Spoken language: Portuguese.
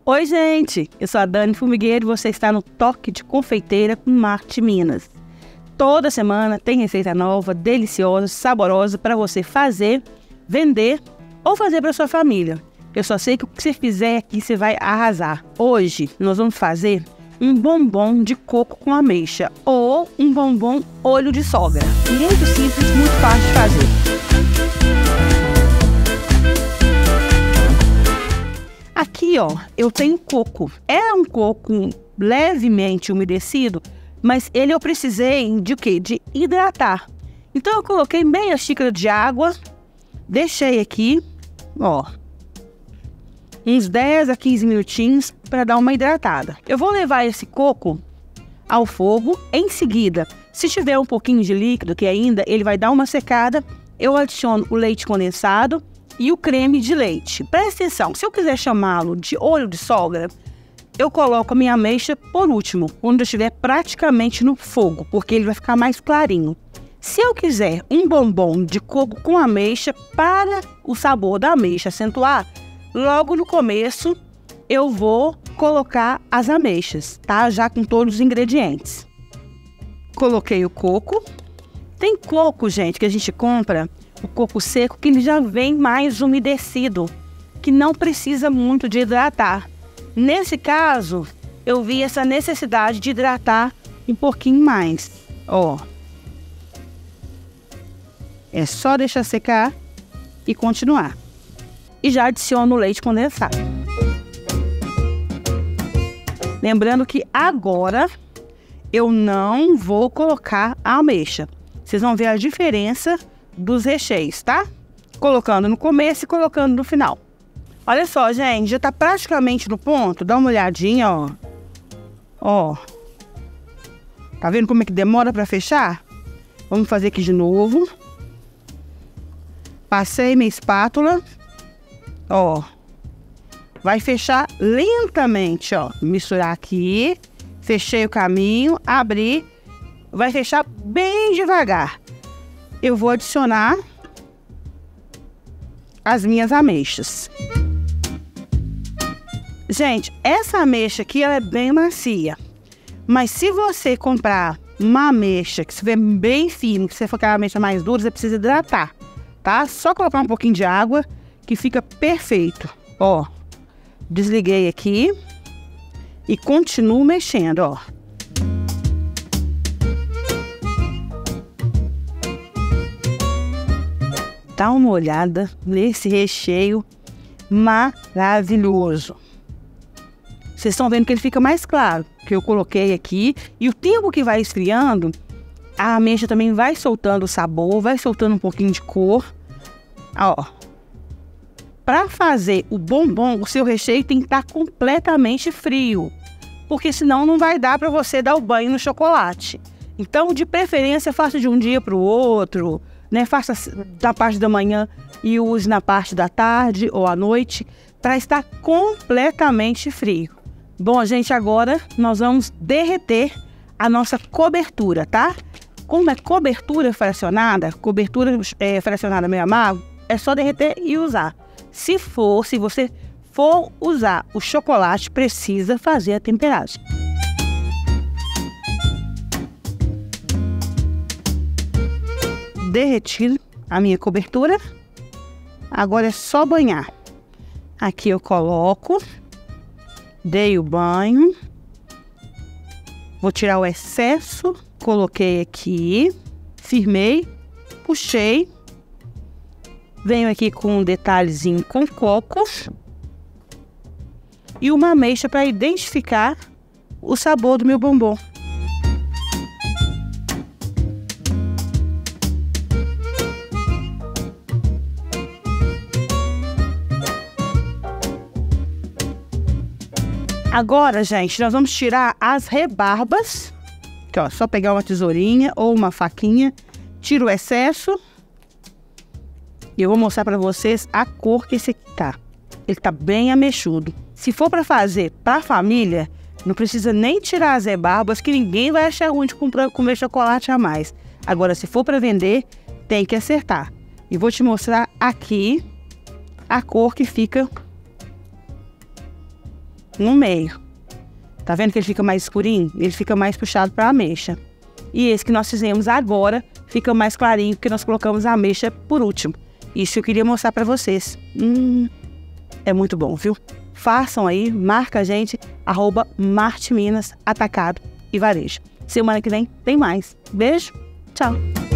Oi, gente! Eu sou a Dani Formigueiro e você está no Toque de Confeiteira com Marte Minas. Toda semana tem receita nova, deliciosa, saborosa para você fazer, vender ou fazer para sua família. Eu só sei que o que você fizer aqui você vai arrasar. Hoje nós vamos fazer um bombom de coco com ameixa ou um bombom olho de sogra. Muito simples, muito fácil de fazer. Aqui, ó, eu tenho coco. É um coco levemente umedecido, mas ele eu precisei de quê? De hidratar. Então eu coloquei meia xícara de água, deixei aqui, ó, uns 10 a 15 minutinhos para dar uma hidratada. Eu vou levar esse coco ao fogo. Em seguida, se tiver um pouquinho de líquido, que ainda ele vai dar uma secada, eu adiciono o leite condensado e o creme de leite. Presta atenção, se eu quiser chamá-lo de olho de sogra, eu coloco a minha ameixa por último, quando eu estiver praticamente no fogo, porque ele vai ficar mais clarinho. Se eu quiser um bombom de coco com ameixa, para o sabor da ameixa acentuar, logo no começo eu vou colocar as ameixas, tá? Já com todos os ingredientes. Coloquei o coco. Tem coco, gente, que a gente compra, o coco seco, que ele já vem mais umedecido, que não precisa muito de hidratar. Nesse caso, eu vi essa necessidade de hidratar um pouquinho mais. Ó, é só deixar secar e continuar. E já adiciono o leite condensado. Lembrando que agora eu não vou colocar a ameixa. Vocês vão ver a diferença dos recheios, tá? Colocando no começo e colocando no final. Olha só, gente, já tá praticamente no ponto. Dá uma olhadinha, ó. Ó. Tá vendo como é que demora pra fechar? Vamos fazer aqui de novo. Passei minha espátula. Ó. Vai fechar lentamente, ó. Misturar aqui. Fechei o caminho, abri. Vai fechar bem devagar. Eu vou adicionar as minhas ameixas. Gente, essa ameixa aqui ela é bem macia. Mas se você comprar uma ameixa que estiver bem firme, que você for querer uma ameixa mais dura, você precisa hidratar, tá? Só colocar um pouquinho de água que fica perfeito. Ó, desliguei aqui e continuo mexendo, ó. Dá uma olhada nesse recheio maravilhoso. Vocês estão vendo que ele fica mais claro, que eu coloquei aqui. E o tempo que vai esfriando, a ameixa também vai soltando o sabor, vai soltando um pouquinho de cor. Ó. Para fazer o bombom, o seu recheio tem que estar completamente frio, porque senão não vai dar para você dar o banho no chocolate. Então, de preferência, faça de um dia para o outro, né? Faça da parte da manhã e use na parte da tarde ou à noite, para estar completamente frio. Bom, gente, agora nós vamos derreter a nossa cobertura, tá? Como é cobertura fracionada meio amargo, é só derreter e usar. Se você for usar o chocolate, precisa fazer a temperagem. Derreti a minha cobertura. Agora é só banhar. Aqui eu coloco. Dei o banho. Vou tirar o excesso. Coloquei aqui. Firmei. Puxei. Venho aqui com um detalhezinho com coco. E uma ameixa para identificar o sabor do meu bombom. Agora, gente, nós vamos tirar as rebarbas. Aqui, ó, só pegar uma tesourinha ou uma faquinha. Tiro o excesso. E eu vou mostrar para vocês a cor que esse aqui tá. Ele tá bem ameixudo. Se for para fazer para família, não precisa nem tirar as rebarbas, que ninguém vai achar ruim de comer chocolate a mais. Agora, se for para vender, tem que acertar. E vou te mostrar aqui a cor que fica no meio. Tá vendo que ele fica mais escurinho? Ele fica mais puxado para a ameixa. E esse que nós fizemos agora fica mais clarinho, porque nós colocamos a ameixa por último. Isso eu queria mostrar para vocês. É muito bom, viu? Façam aí, marca a gente, @Marte Minas Atacado e Varejo. Semana que vem tem mais. Beijo, tchau!